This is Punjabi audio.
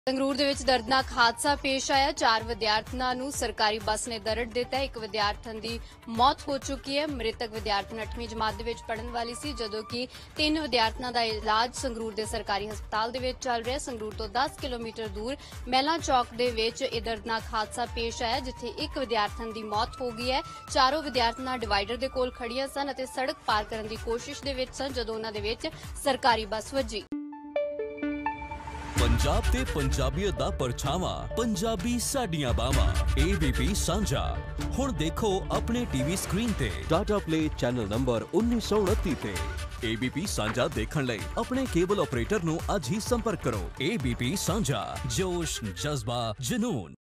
ਸੰਗਰੂਰ ਦੇ ਵਿੱਚ ਦਰਦਨਾਕ ਹਾਦਸਾ ਪੇਸ਼ ਆਇਆ। 4 ਵਿਦਿਆਰਥਣਾਂ ਨੂੰ ਸਰਕਾਰੀ ਬੱਸ ਨੇ ਦਰੜ ਦਿੱਤਾ। ਇੱਕ ਵਿਦਿਆਰਥਣ ਦੀ ਮੌਤ ਹੋ ਚੁੱਕੀ ਹੈ। ਮ੍ਰਿਤਕ ਵਿਦਿਆਰਥਣ 8ਵੀਂ ਜਮਾਤ ਦੇ ਵਿੱਚ ਪੜ੍ਹਨ ਵਾਲੀ ਸੀ, ਜਦੋਂ ਕਿ 3 ਵਿਦਿਆਰਥਣਾਂ ਦਾ ਇਲਾਜ ਸੰਗਰੂਰ ਦੇ ਸਰਕਾਰੀ ਹਸਪਤਾਲ ਦੇ ਵਿੱਚ ਚੱਲ ਰਿਹਾ। ਸੰਗਰੂਰ ਤੋਂ 10 ਕਿਲੋਮੀਟਰ ਦੂਰ ਮਹਿਲਾ ਚੌਕ ਦੇ ਵਿੱਚ ਇਹ ਦਰਦਨਾਕ ਹਾਦਸਾ ਪੇਸ਼ ਆਇਆ, ਜਿੱਥੇ ਇੱਕ ਵਿਦਿਆਰਥਣ ਦੀ ਮੌਤ ਹੋ ਗਈ ਹੈ। ਚਾਰੋਂ ਵਿਦਿਆਰਥਣਾਂ ਡਿਵਾਈਡਰ ਦੇ ਕੋਲ ਖੜੀਆਂ ਸਨ ਅਤੇ ਸੜਕ ਪਾਰ ਕਰਨ ਦੀ ਕੋਸ਼ਿਸ਼ ਦੇ ਵਿੱਚ ਸਨ, ਜਦੋਂ ਉਹਨਾਂ ਦੇ ਵਿੱਚ ਸਰਕਾਰੀ ਬੱਸ ਵੱਜੀ। पंजाब ते पंजाबियत दा परछावां, पंजाबी साडियां बावां। ABP साझा हुण देखो अपने टीवी स्क्रीन ते टाटा प्ले चैनल नंबर 1929 ते। ABP साझा देखण लई अपने केबल ऑपरेटर नूं अज ही संपर्क करो। ABP साझा, जोश, जज्बा, जुनून।